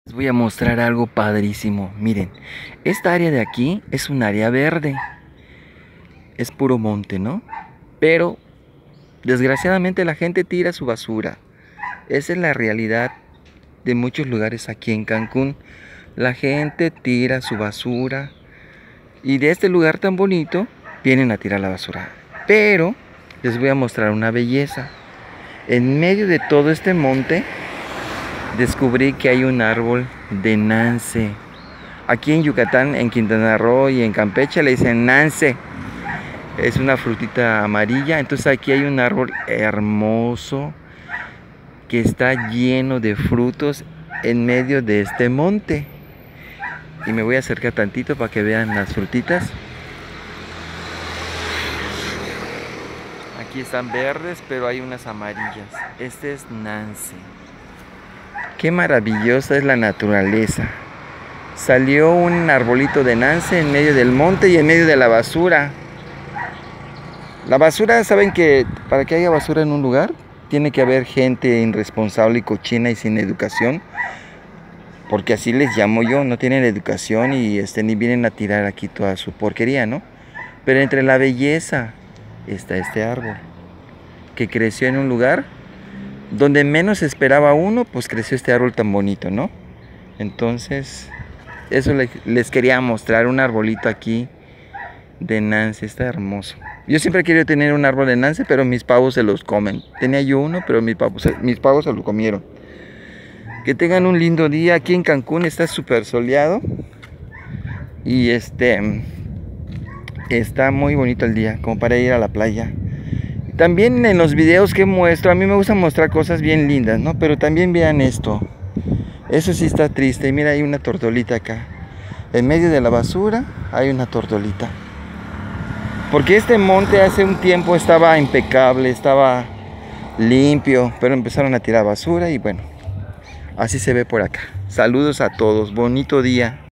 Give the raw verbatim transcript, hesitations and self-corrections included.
Les voy a mostrar algo padrísimo. Miren, esta área de aquí es un área verde. Es puro monte, ¿no? Pero desgraciadamente la gente tira su basura. Esa es la realidad de muchos lugares aquí en Cancún. La gente tira su basura y de este lugar tan bonito vienen a tirar la basura. Pero les voy a mostrar una belleza. En medio de todo este monte descubrí que hay un árbol de nance. Aquí en Yucatán, en Quintana Roo y en Campeche le dicen nance. Es una frutita amarilla. Entonces aquí hay un árbol hermoso que está lleno de frutos en medio de este monte. Y me voy a acercar tantito para que vean las frutitas. Aquí están verdes, pero hay unas amarillas. Este es nance. Qué maravillosa es la naturaleza. Salió un arbolito de nance en medio del monte y en medio de la basura. La basura, ¿saben que para que haya basura en un lugar tiene que haber gente irresponsable y cochina y sin educación? Porque así les llamo yo, no tienen educación y este, ni vienen a tirar aquí toda su porquería, ¿no? Pero entre la belleza está este árbol que creció en un lugar donde menos esperaba uno, pues creció este árbol tan bonito, ¿no? Entonces, eso les quería mostrar, un arbolito aquí de nance, está hermoso. Yo siempre he querido tener un árbol de nance, pero mis pavos se los comen. Tenía yo uno, pero mis pavos, mis pavos se lo comieron. Que tengan un lindo día. Aquí en Cancún está súper soleado. Y este está muy bonito el día, como para ir a la playa. También en los videos que muestro, a mí me gusta mostrar cosas bien lindas, ¿no? Pero también vean esto. Eso sí está triste. Y mira, hay una tortolita acá. En medio de la basura hay una tortolita. Porque este monte hace un tiempo estaba impecable, estaba limpio, pero empezaron a tirar basura y bueno, así se ve por acá. Saludos a todos, bonito día.